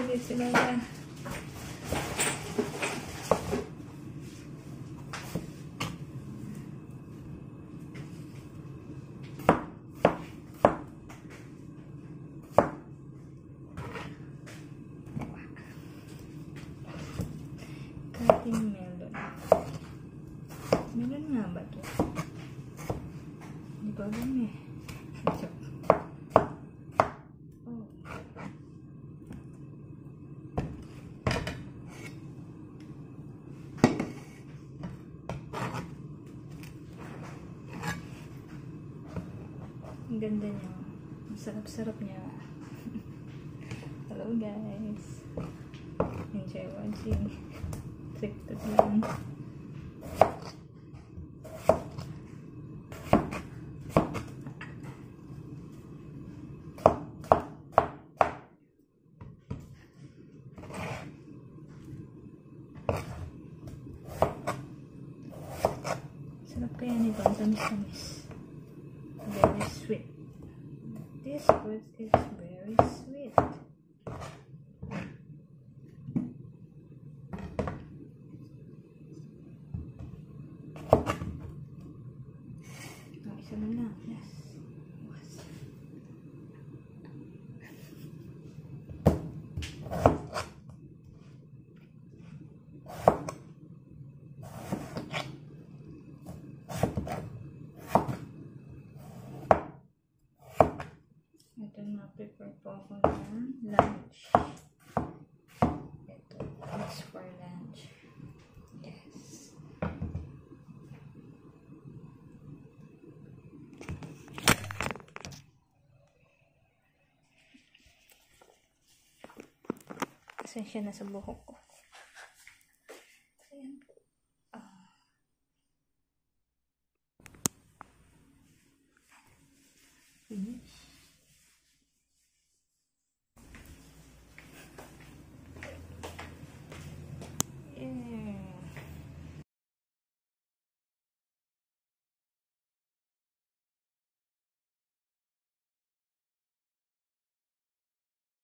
Nagigit si Lola. Cutting melon. Melon nga ba ito? Hindi ko alam eh. Ito. Oh. Ang ganda niya. Ang sarap-sarap niya. Hello guys. Enjoy watching. Trick to din. Sarap kaya nito. Ang tamis-tamis. Very sweet. This fruit is very sweet. Isa na lang. Yes. Ito na, prepare po ako ng lunch. Ito, it's for lunch. Yes. Pasensya na sa buhok ko. Ayan po. Finish. Yeah.